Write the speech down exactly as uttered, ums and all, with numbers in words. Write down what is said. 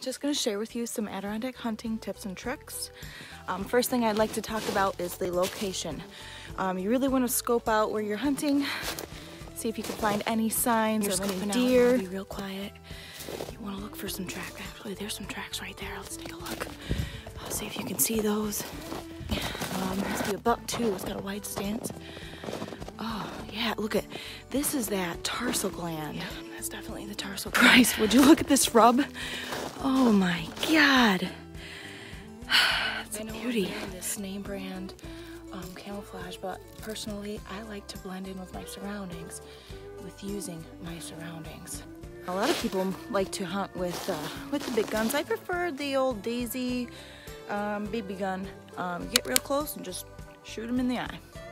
just going to share with you some Adirondack hunting tips and tricks. Um, first thing I'd like to talk about is the location. Um, you really want to scope out where you're hunting, see if you can find any signs of any deer. Be real quiet. You want to look for some tracks. Actually, there's some tracks right there. Let's take a look. I'll see if you can see those. Um, must be a buck too. It's got a wide stance. Oh yeah, look at this. Is that tarsal gland? Yeah, that's definitely the tarsal gland. Christ, would you look at this rub? Oh my God, it's a beauty. This name brand um, camouflage, but personally, I like to blend in with my surroundings with using my surroundings. A lot of people like to hunt with uh, with the big guns. I prefer the old Daisy um, B B gun. Um, get real close and just shoot them in the eye.